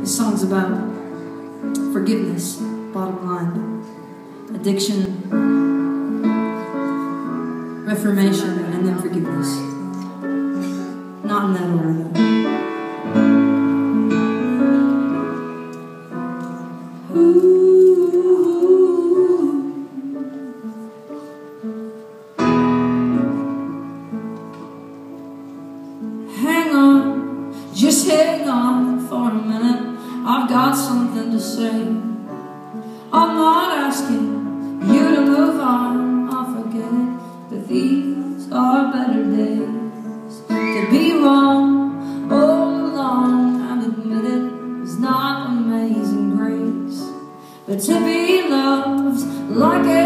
This song's about forgiveness, bottom line. Addiction, reformation, and then forgiveness. Not in that order, though. Hang on, just hang on for a minute. I've got something to say. I'm not asking you to move on, I'll forget it, but these are better days. To be wrong all along, I've admitted, is not amazing grace, but to be loved like